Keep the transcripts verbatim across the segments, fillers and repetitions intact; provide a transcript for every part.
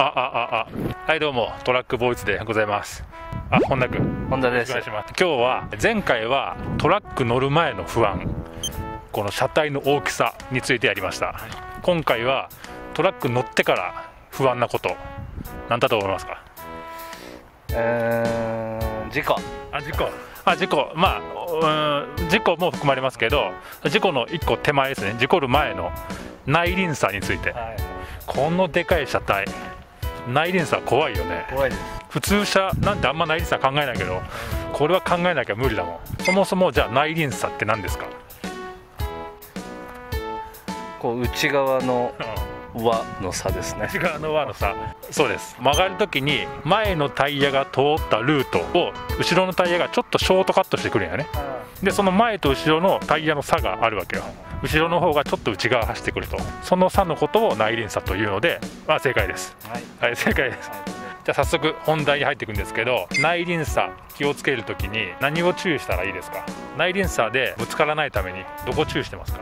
ああああはい、どうもトラックボーイズでございます。あ、本田君、 本田です。 お願いします。今日は前回はトラック乗る前の不安、この車体の大きさについてやりました。今回はトラック乗ってから不安なこと、何だと思いますか？ えー、事故。 あ、事故。あ、事故、まあ、うん、事故も含まれますけど、事故のいっこ手前ですね、事故る前の内輪差について、はい、このでかい車体、内輪差怖いよね。 怖いです。 普通車なんてあんま内輪差考えないけど、これは考えなきゃ無理だもん。そもそもじゃあ内輪差って何ですか？ こう内側の輪の差ですね。 内側の輪の差、そうです。曲がるときに前のタイヤが通ったルートを後ろのタイヤがちょっとショートカットしてくるんやね。でその前と後ろのタイヤの差があるわけよ。後ろの方がちょっと内側走ってくると、その差のことを内輪差というので、まあ、正解です。はい、はい、正解です。はい、じゃあ早速本題に入っていくんですけど、内輪差気をつけるときに何を注意したらいいですか？内輪差でぶつからないためにどこ注意してますか？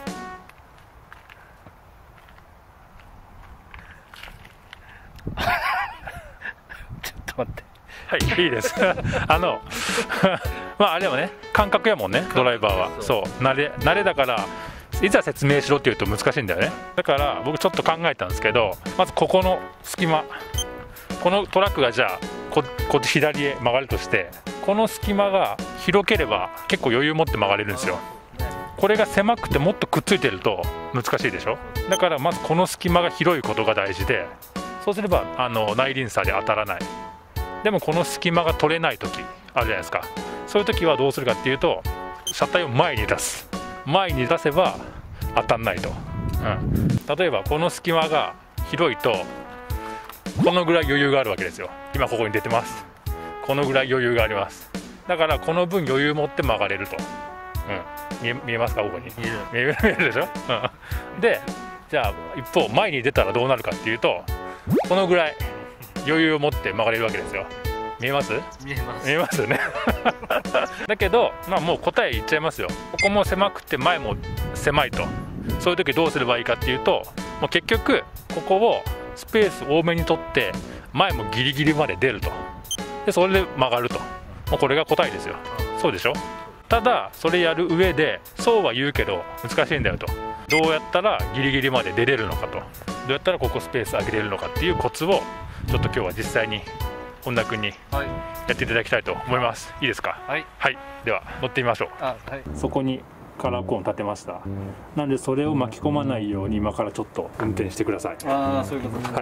ちょっと待って。 はい、いいですあのまああれもね、感覚やもんね、ドライバーは。そう、慣れ慣れだから、いざ説明しろっていうと難しいんだよね。だから僕ちょっと考えたんですけど、まずここの隙間、このトラックがじゃあここっち左へ曲がるとして、この隙間が広ければ結構余裕持って曲がれるんですよ。これが狭くてもっとくっついてると難しいでしょ。だからまずこの隙間が広いことが大事で、そうすればあの内輪差で当たらない。でもこの隙間が取れない時あるじゃないですか。そういう時はどうするかっていうと、車体を前に出す。前に出せば当たんないと、うん、例えばこの隙間が広いとこのぐらい余裕があるわけですよ。今ここに出てます。このぐらい余裕があります。だからこの分余裕持って曲がれると、うん、見え、見えますか？ここに見える、見えるでしょ、うん、でじゃあ一方前に出たらどうなるかっていうと、このぐらい余裕を持って曲がれるわけですよ。見えます？ 見えます。 見えますよねだけど、まあ、もう答え言っちゃいますよ。ここも狭くて前も狭いと。そういう時どうすればいいかっていうと、もう結局ここをスペース多めに取って前もギリギリまで出ると。でそれで曲がると。もうこれが答えですよ。そうでしょ。ただそれやる上で、そうは言うけど難しいんだよと。どうやったらギリギリまで出れるのかと、どうやったらここスペース上げれるのかっていうコツをちょっと今日は実際に本田君にやっていただきたいと思います。いいですか？はい、はい、では乗ってみましょう。あ、はい、そこにカラーコーン立てました。なんでそれを巻き込まないように今からちょっと運転してください。 ああ、そういうことです。はい、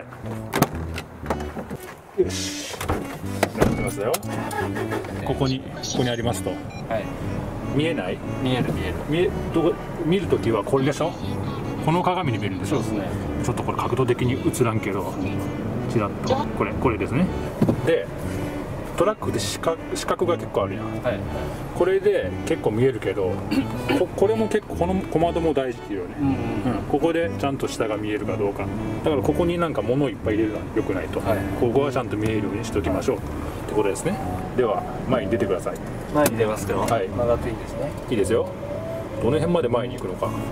よし、乗ってますよ。ここにここにありますと、はい、見えない？ 見える見える。 見えど見るときはこれでしょ。この鏡に見えるんでしょ。そうですね。ちょっとこれ角度的に映らんけど、ちらっとこれこれですね。でトラックで四角、四角が結構あるやん、はい、これで結構見えるけどこ, これも結構この小窓も大事っていうよね、うんうんうん、ここでちゃんと下が見えるかどうか。だからここになんか物をいっぱい入れるのは良くないと、はい、ここはちゃんと見えるようにしておきましょう、はい、ってことですね。では前に出てください。 前に出ますけど、はい、曲がっていいですね。 いいですよ。どの辺まで前に行くのか。 も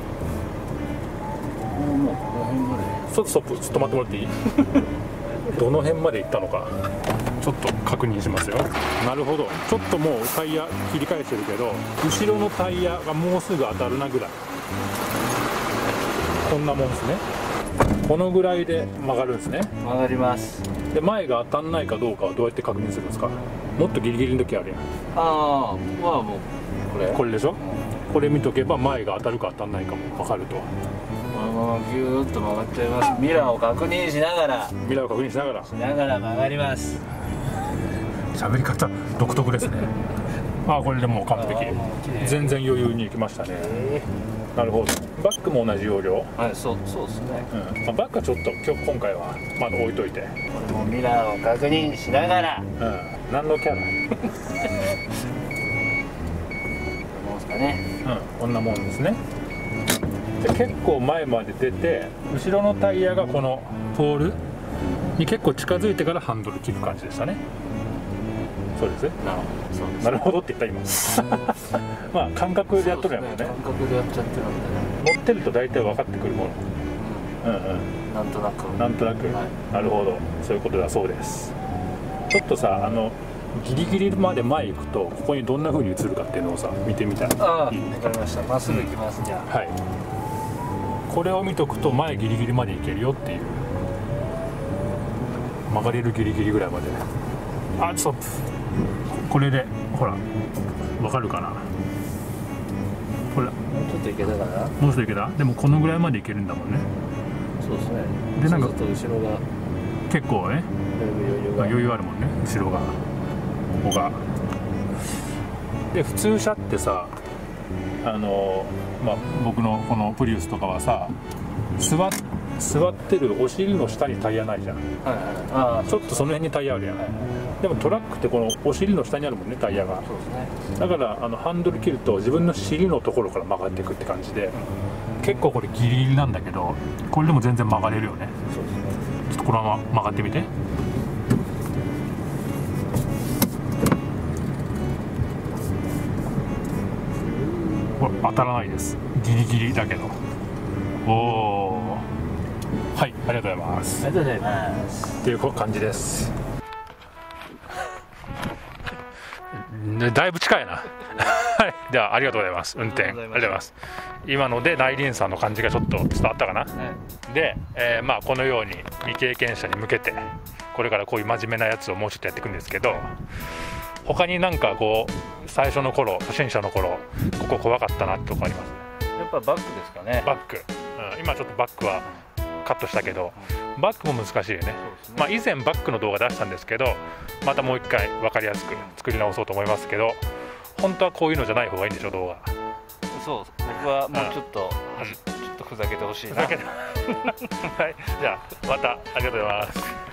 うこの辺まで。 ちょっとストップ、止まってもらっていいどの辺まで行ったのかちょっと確認しますよ。なるほど。ちょっともうタイヤ切り返してるけど、後ろのタイヤがもうすぐ当たるなぐらい、こんなもんですね。このぐらいで曲がるんですね。 曲がります。 で前が当たんないかどうかはどうやって確認するんですか？もっとギリギリの時あるやん。 ああ、まあもうこれこれでしょ。これ見とけば前が当たるか当たんないかも分かると。 このままギューッと曲がっちゃいます。ミラーを確認しながらミラーを確認しながらしながら曲がります。 喋り方独特ですねああ、これでもう完璧。全然余裕に行きましたね、えー、なるほど。バックも同じ容量。 はい、そうそうですね、 うん、まあ、バックはちょっと今日今回はまだ置いといて、 これもミラーを確認しながら、うん、 何のキャラもんですかね。 うん、こんなもんですね。で結構前まで出て、後ろのタイヤがこのポールに結構近づいてからハンドル切る感じでしたね。そうですね。なるほどって言った今まあ感覚でやっとるやもんね。 感覚でやっちゃってるんでね。 乗ってると大体分かってくるもの。 うんうん、 なんとなくなんとなく、はい、なるほど、そういうことだそうです。ちょっとさ、あのギリギリまで前行くとここにどんな風に映るかっていうのをさ見てみたい。 ああ、分かりました。まっすぐ行きます、うん、じゃあ。 はい、これを見とくと前ギリギリまで行けるよっていう、曲がれるギリギリぐらいまで。あ、ストップ。これでほらわかるかな。ほら、もうちょっと行けたかな。 もうちょっと行けた。でもこのぐらいまで行けるんだもんね。 そうですね。 でなんかちょっと後ろが結構ね余裕が余裕あるもんね、後ろがここが。で普通車ってさ、あのまあ僕のこのプリウスとかはさ、座座ってるお尻の下にタイヤないじゃん。はいはい、あちょっとその辺にタイヤあるやん。はいはい、でもトラックってこのお尻の下にあるもんね、タイヤが。そうですね。だからあのハンドル切ると自分の尻のところから曲がっていくって感じで、うん、結構これギリギリなんだけど、これでも全然曲がれるよね。そうですね。ちょっとこのまま曲がってみて。これ当たらないです。ギリギリだけど。おお。はい、ありがとうございます。 ありがとうございます。 っていう感じです。だいぶ近いな。はい、ではありがとうございます。運転ありがとうございます。今ので内輪差の感じがちょっと伝わったかな。はい、で、えー、まあこのように未経験者に向けてこれからこういう真面目なやつをもうちょっとやっていくんですけど、他になんかこう最初の頃、初心者の頃ここ怖かったなとかあります？ やっぱバックですかね。 バック、うん、今ちょっとバックはカットしたけど、バックも難しいよね。まあ、以前バックの動画出したんですけど、またもう一回分かりやすく作り直そうと思いますけど、本当はこういうのじゃない方がいいんでしょ、動画。 そう、僕はもうちょっと、うん、ちょっとふざけてほしいな。 ふざけてはい、じゃあまたありがとうございます。